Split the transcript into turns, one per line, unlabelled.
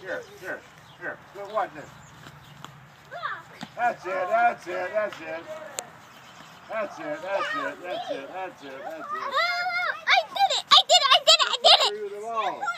Here. Good, watch this. That's it. That's it. That's it. That's it. That's it. That's it. That's it. That's it.
I did it. I did it. I did it. I did it.
Through the ball.